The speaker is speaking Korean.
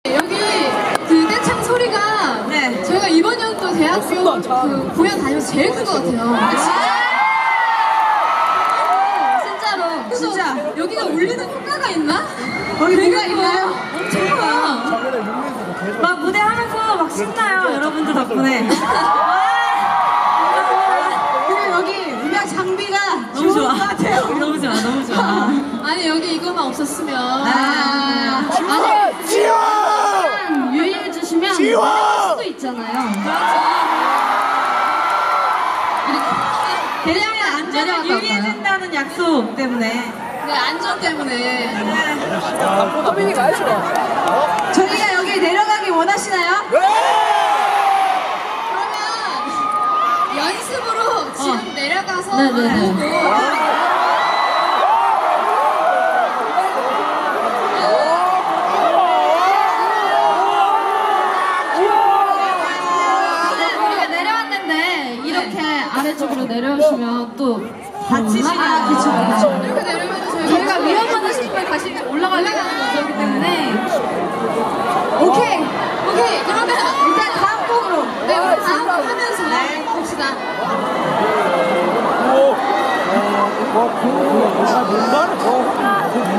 여기 그 떼창 소리가 네. 저희가 이번 연도 대학교 그 공연 다니면서 제일 큰 것 같아요. 진짜로. 진짜 여기가 울리는 효과가 있나? 여기가 있나요? 엄청 커요. 막 무대 하면서 막 신나요. 여러분들 덕분에. 그리고 여기 음향 장비가 너무 좋아. 너무 좋아, 너무 좋아. 아니 여기 이거만 없었으면 아니 지원! 유의해 주시면 할 수도 있잖아요. 대량의 안전을 유의해 준다는 약속 때문에. 네, 안전 때문에. 호빈이가 알죠? 저희가 여기 내려가기 원하시나요? 그러면 연습으로 지금 내려가서 보고 아래쪽으로 내려오시면 또 다치시나요? 그쵸. 이렇게 내려면 저희가 위험하다 싶으면 다시 올라가는 거기 때문에 오케이 그러면 일단 다음 곡으로 네, 우리 다음 곡 하면서 봅시다. 뭐,